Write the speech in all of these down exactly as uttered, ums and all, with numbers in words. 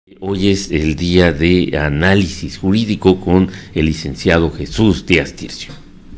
Hoy es el día de análisis jurídico con el licenciado Jesús Díaz Tircio.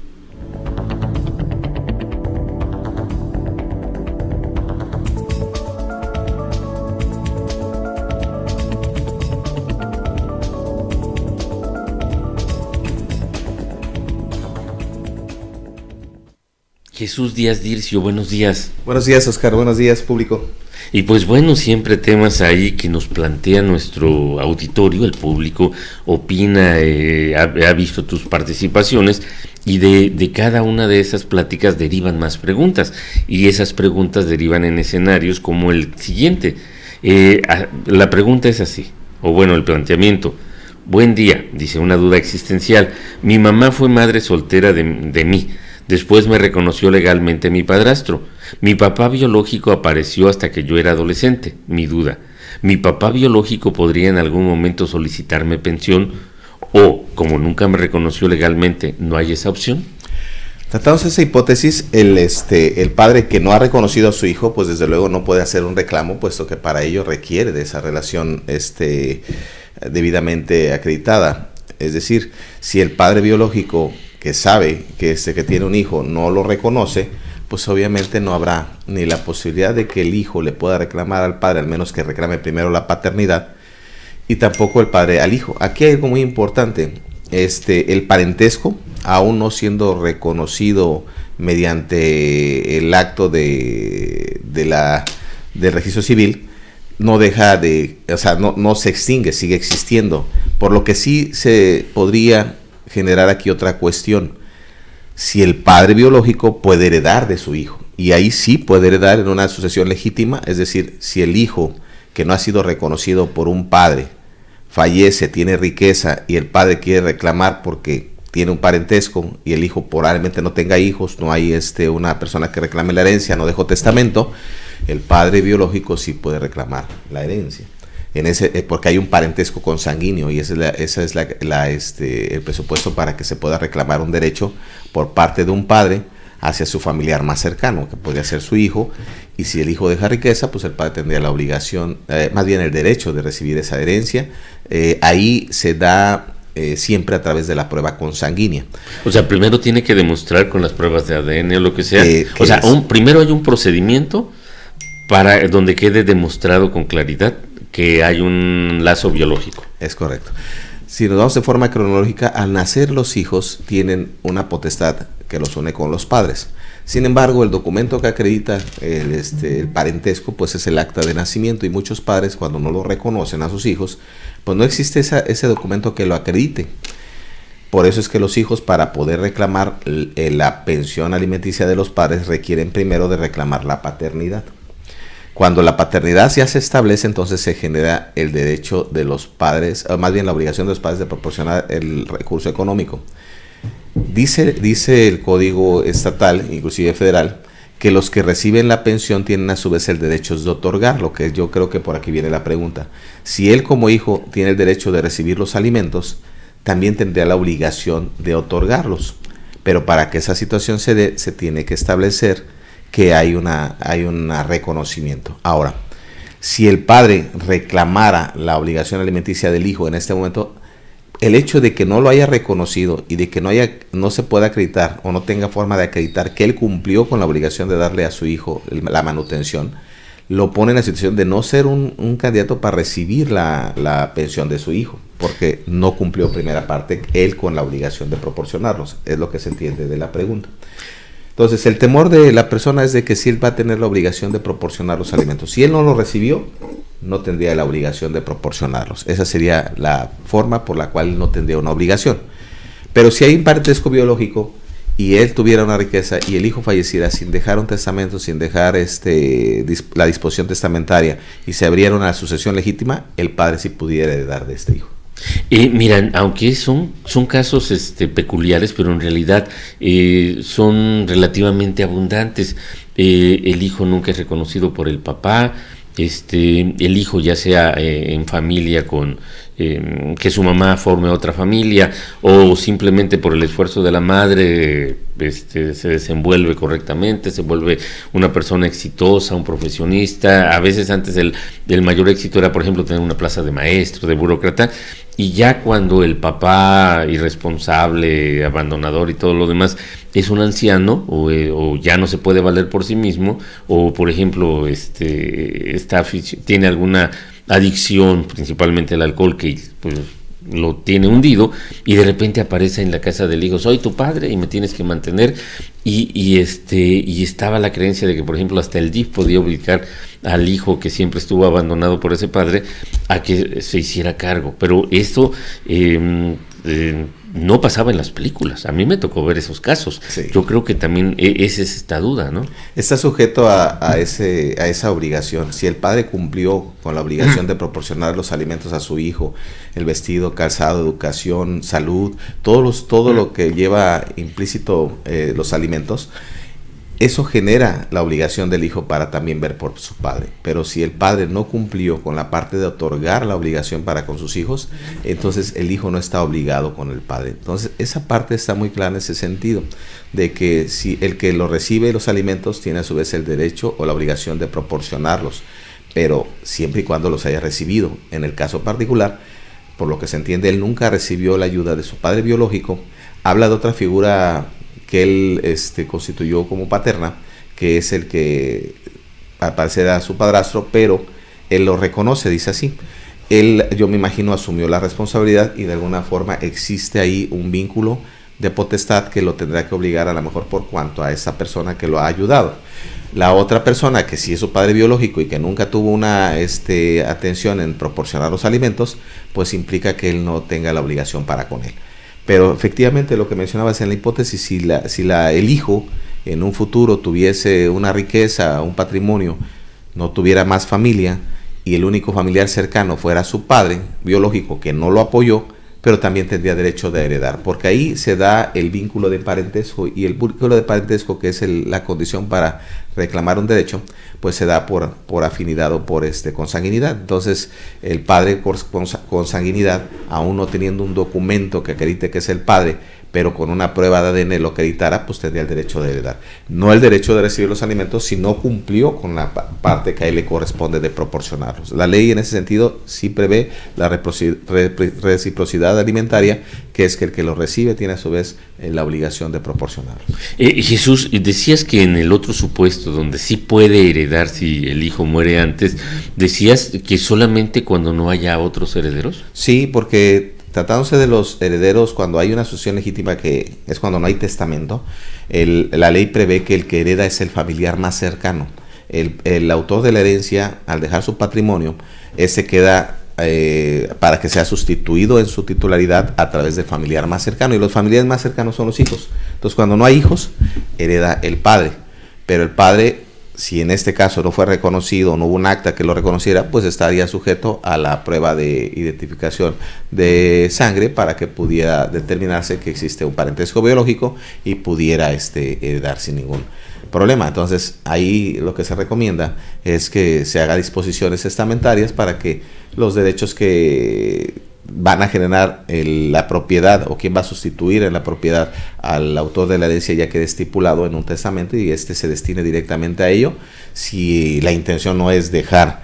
Jesús Díaz Tircio, buenos días. Buenos días, Oscar, buenos días, público. Y pues bueno, siempre temas ahí que nos plantea nuestro auditorio, el público opina, eh, ha, ha visto tus participaciones y de, de cada una de esas pláticas derivan más preguntas y esas preguntas derivan en escenarios como el siguiente. Eh, a, la pregunta es así, o bueno, el planteamiento. Buen día, dice, una duda existencial. Mi mamá fue madre soltera de, de mí. Después me reconoció legalmente mi padrastro. Mi papá biológico apareció hasta que yo era adolescente. Mi duda, ¿mi papá biológico podría en algún momento solicitarme pensión? O, como nunca me reconoció legalmente, ¿no hay esa opción? Tratándose esa hipótesis, el, este, el padre que no ha reconocido a su hijo, pues desde luego no puede hacer un reclamo, puesto que para ello requiere de esa relación este, debidamente acreditada. Es decir, si el padre biológico que sabe que este que tiene un hijo no lo reconoce, pues obviamente no habrá ni la posibilidad de que el hijo le pueda reclamar al padre, al menos que reclame primero la paternidad, y tampoco el padre al hijo. Aquí hay algo muy importante, este, el parentesco, aún no siendo reconocido mediante el acto de, de la, del registro civil, no deja de, o sea, no, no se extingue, sigue existiendo, por lo que sí se podría generar aquí otra cuestión. Si el padre biológico puede heredar de su hijo, y ahí sí puede heredar en una sucesión legítima, es decir, si el hijo que no ha sido reconocido por un padre fallece, tiene riqueza y el padre quiere reclamar porque tiene un parentesco y el hijo probablemente no tenga hijos, no hay este, una persona que reclame la herencia, no dejó testamento, el padre biológico sí puede reclamar la herencia. En ese, porque hay un parentesco consanguíneo y ese es, la, ese es la, la, este, el presupuesto para que se pueda reclamar un derecho por parte de un padre hacia su familiar más cercano, que podría ser su hijo, y si el hijo deja riqueza, pues el padre tendría la obligación, eh, más bien el derecho de recibir esa herencia. Eh, ahí se da eh, siempre a través de la prueba consanguínea. O sea, primero tiene que demostrar con las pruebas de A D N o lo que sea. Eh, o sea, un, primero hay un procedimiento para donde quede demostrado con claridad que hay un lazo biológico. Es correcto. Si nos vamos de forma cronológica, al nacer los hijos tienen una potestad que los une con los padres. Sin embargo, el documento que acredita el, este, el parentesco, pues es el acta de nacimiento, y muchos padres, cuando no lo reconocen a sus hijos, pues no existe esa, ese documento que lo acredite. Por eso es que los hijos, para poder reclamar la pensión alimenticia de los padres, requieren primero de reclamar la paternidad. Cuando la paternidad ya se establece, entonces se genera el derecho de los padres, o más bien la obligación de los padres de proporcionar el recurso económico. Dice, dice el Código Estatal, inclusive federal, que los que reciben la pensión tienen a su vez el derecho de otorgar, lo que yo creo que por aquí viene la pregunta. Si él como hijo tiene el derecho de recibir los alimentos, también tendría la obligación de otorgarlos. Pero para que esa situación se dé, se tiene que establecer que hay una hay un reconocimiento. Ahora, si el padre reclamara la obligación alimenticia del hijo en este momento, el hecho de que no lo haya reconocido y de que no haya no se pueda acreditar o no tenga forma de acreditar que él cumplió con la obligación de darle a su hijo la manutención, lo pone en la situación de no ser un, un candidato para recibir la, la pensión de su hijo, porque no cumplió primera parte él con la obligación de proporcionarlos. Es lo que se entiende de la pregunta. Entonces, el temor de la persona es de que si él va a tener la obligación de proporcionar los alimentos. Si él no lo recibió, no tendría la obligación de proporcionarlos. Esa sería la forma por la cual no tendría una obligación. Pero si hay un parentesco biológico y él tuviera una riqueza y el hijo falleciera sin dejar un testamento, sin dejar este, la disposición testamentaria y se abriera una sucesión legítima, el padre sí pudiera heredar de este hijo. Eh, miran, aunque son, son casos este, peculiares, pero en realidad eh, son relativamente abundantes. Eh, el hijo nunca es reconocido por el papá, este, el hijo ya sea eh, en familia con eh, que su mamá forme otra familia, o simplemente por el esfuerzo de la madre este, se desenvuelve correctamente, se vuelve una persona exitosa, un profesionista. A veces antes el, el mayor éxito era, por ejemplo, tener una plaza de maestro, de burócrata, y ya cuando el papá irresponsable, abandonador y todo lo demás es un anciano, o, eh, o ya no se puede valer por sí mismo, o por ejemplo este está, tiene alguna adicción, principalmente el alcohol, que pues lo tiene hundido, y de repente aparece en la casa del hijo: soy tu padre y me tienes que mantener, y, y este y estaba la creencia de que, por ejemplo, hasta el D I F podía obligar al hijo, que siempre estuvo abandonado por ese padre, a que se hiciera cargo. Pero esto eh, eh, no pasaba en las películas. A mí me tocó ver esos casos. Sí. Yo creo que también es esta duda, ¿no? Está sujeto a, a, ese, a esa obligación. Si el padre cumplió con la obligación de proporcionar los alimentos a su hijo, el vestido, calzado, educación, salud, todos los, todo lo que lleva implícito eh, los alimentos, eso genera la obligación del hijo para también ver por su padre. Pero si el padre no cumplió con la parte de otorgar la obligación para con sus hijos, entonces el hijo no está obligado con el padre. Entonces esa parte está muy clara en ese sentido, de que si el que lo recibe los alimentos tiene a su vez el derecho o la obligación de proporcionarlos, pero siempre y cuando los haya recibido. En el caso particular, por lo que se entiende, él nunca recibió la ayuda de su padre biológico. Habla de otra figura que él este, constituyó como paterna, que es el que al parecer era su padrastro, pero él lo reconoce, dice así. Él, yo me imagino, asumió la responsabilidad y de alguna forma existe ahí un vínculo de potestad que lo tendrá que obligar, a lo mejor por cuanto a esa persona que lo ha ayudado. La otra persona, que sí es su padre biológico y que nunca tuvo una este, atención en proporcionar los alimentos, pues implica que él no tenga la obligación para con él. Pero efectivamente lo que mencionabas en la hipótesis, si, la, si la, el hijo en un futuro tuviese una riqueza, un patrimonio, no tuviera más familia y el único familiar cercano fuera su padre biológico, que no lo apoyó, pero también tendría derecho de heredar, porque ahí se da el vínculo de parentesco, y el vínculo de parentesco, que es el, la condición para reclamar un derecho, pues se da por, por afinidad o por este, consanguinidad. Entonces el padre por consanguinidad, aún no teniendo un documento que acredite que es el padre, pero con una prueba de A D N lo acreditara, pues tendría el derecho de heredar. No el derecho de recibir los alimentos si no cumplió con la parte que a él le corresponde de proporcionarlos. La ley en ese sentido sí prevé la reciprocidad alimentaria, que es que el que lo recibe tiene a su vez eh, la obligación de proporcionarlos. Eh, Jesús, decías que en el otro supuesto, donde sí puede heredar si el hijo muere antes, decías que solamente cuando no haya otros herederos. Sí, porque tratándose de los herederos, cuando hay una sucesión legítima, que es cuando no hay testamento, el, la ley prevé que el que hereda es el familiar más cercano. El, el autor de la herencia, al dejar su patrimonio, ese queda eh, para que sea sustituido en su titularidad a través del familiar más cercano, y los familiares más cercanos son los hijos. Entonces, cuando no hay hijos, hereda el padre, pero el padre, si en este caso no fue reconocido, no hubo un acta que lo reconociera, pues estaría sujeto a la prueba de identificación de sangre para que pudiera determinarse que existe un parentesco biológico y pudiera este, heredar sin ningún problema. Entonces ahí lo que se recomienda es que se haga disposiciones testamentarias para que los derechos que van a generar el, la propiedad, o quien va a sustituir en la propiedad al autor de la herencia, ya quede estipulado en un testamento y este se destine directamente a ello, si la intención no es dejar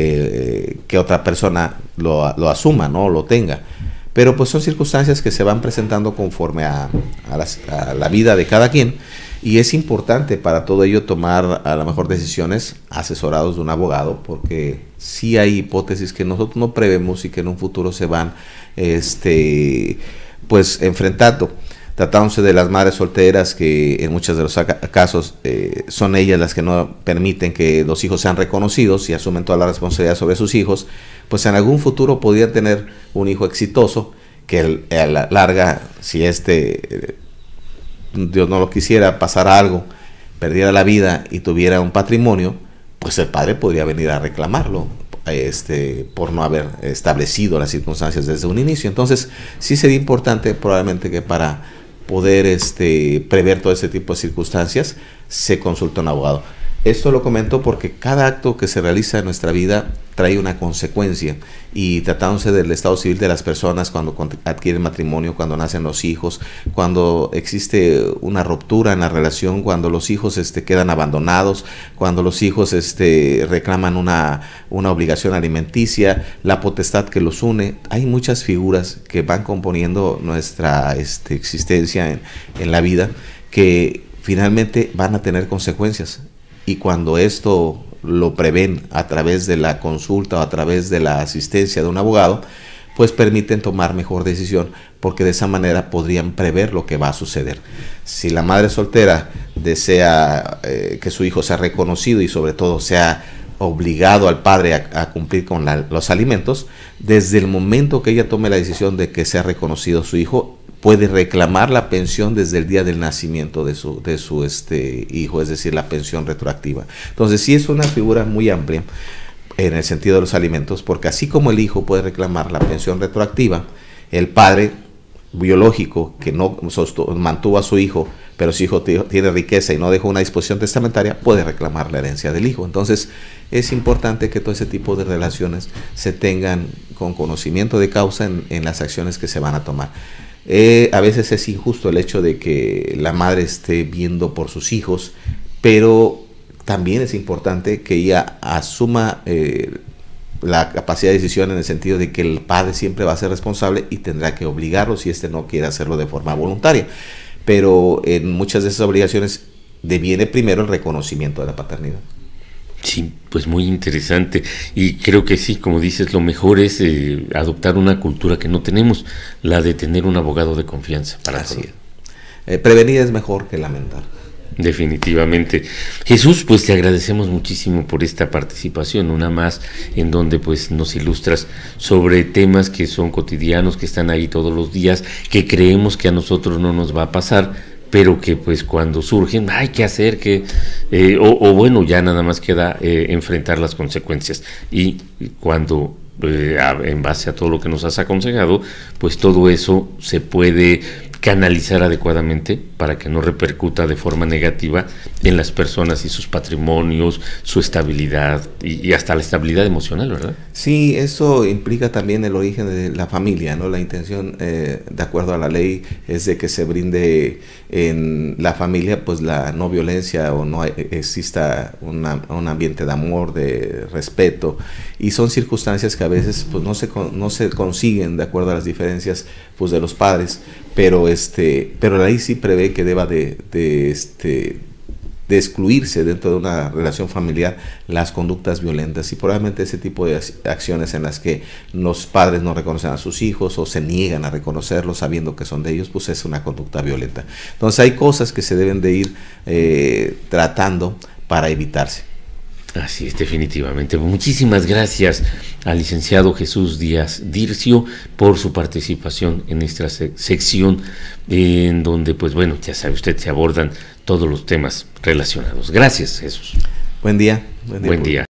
eh, que otra persona lo, lo asuma, no lo tenga. Pero pues son circunstancias que se van presentando conforme a, a, las, a la vida de cada quien, y es importante para todo ello tomar a lo mejor decisiones asesorados de un abogado, porque sí hay hipótesis que nosotros no prevemos y que en un futuro se van este, pues enfrentando. Tratándose de las madres solteras, que en muchos de los casos eh, son ellas las que no permiten que los hijos sean reconocidos y asumen toda la responsabilidad sobre sus hijos, pues en algún futuro podrían tener un hijo exitoso que a la larga, si este, Dios no lo quisiera, pasara algo, perdiera la vida y tuviera un patrimonio, pues el padre podría venir a reclamarlo este, por no haber establecido las circunstancias desde un inicio. Entonces sí sería importante probablemente que para poder este, prever todo ese tipo de circunstancias se consulte a un abogado. Esto lo comento porque cada acto que se realiza en nuestra vida trae una consecuencia, y tratándose del estado civil de las personas, cuando adquieren matrimonio, cuando nacen los hijos, cuando existe una ruptura en la relación, cuando los hijos este, quedan abandonados, cuando los hijos este, reclaman una, una obligación alimenticia, la potestad que los une, hay muchas figuras que van componiendo nuestra este, existencia en, en la vida, que finalmente van a tener consecuencias. Y cuando esto lo prevén a través de la consulta o a través de la asistencia de un abogado, pues permiten tomar mejor decisión, porque de esa manera podrían prever lo que va a suceder. Si la madre soltera desea eh, que su hijo sea reconocido y sobre todo sea obligado al padre a, a cumplir con la, los alimentos, desde el momento que ella tome la decisión de que sea reconocido su hijo, puede reclamar la pensión desde el día del nacimiento de su, de su este, hijo, es decir, la pensión retroactiva. Entonces sí es una figura muy amplia en el sentido de los alimentos, porque así como el hijo puede reclamar la pensión retroactiva, el padre biológico que no mantuvo a su hijo, pero su hijo tiene riqueza y no dejó una disposición testamentaria, puede reclamar la herencia del hijo. Entonces es importante que todo ese tipo de relaciones se tengan con conocimiento de causa en, en las acciones que se van a tomar. Eh, a veces es injusto el hecho de que la madre esté viendo por sus hijos, pero también es importante que ella asuma eh, la capacidad de decisión, en el sentido de que el padre siempre va a ser responsable y tendrá que obligarlo si éste no quiere hacerlo de forma voluntaria. Pero en muchas de esas obligaciones deviene primero el reconocimiento de la paternidad. Sí, pues muy interesante, y creo que sí, como dices, lo mejor es eh, adoptar una cultura que no tenemos, la de tener un abogado de confianza para Así es. Eh, prevenir es mejor que lamentar. Definitivamente. Jesús, pues te agradecemos muchísimo por esta participación, una más en donde pues nos ilustras sobre temas que son cotidianos, que están ahí todos los días, que creemos que a nosotros no nos va a pasar, pero que pues cuando surgen hay que hacer que, eh, o, o bueno, ya nada más queda eh, enfrentar las consecuencias. Y cuando, eh, en base a todo lo que nos has aconsejado, pues todo eso se puede canalizar adecuadamente para que no repercuta de forma negativa en las personas y sus patrimonios, su estabilidad y, y hasta la estabilidad emocional, ¿verdad? Sí, eso implica también el origen de la familia, ¿no? La intención, eh, de acuerdo a la ley, es de que se brinde en la familia pues la no violencia, o no hay, exista una, un ambiente de amor, de respeto, y son circunstancias que a veces pues no se, no se consiguen de acuerdo a las diferencias pues de los padres, pero este pero la ley sí prevé que deba de, de este de excluirse dentro de una relación familiar las conductas violentas, y probablemente ese tipo de acciones en las que los padres no reconocen a sus hijos o se niegan a reconocerlos sabiendo que son de ellos, pues es una conducta violenta. Entonces hay cosas que se deben de ir eh, tratando para evitarse. Así es, definitivamente. Muchísimas gracias al licenciado Jesús Díaz Dircio por su participación en esta sec sección en donde, pues bueno, ya sabe usted, se abordan todos los temas relacionados. Gracias, Jesús. Buen día. Buen día. Buen día.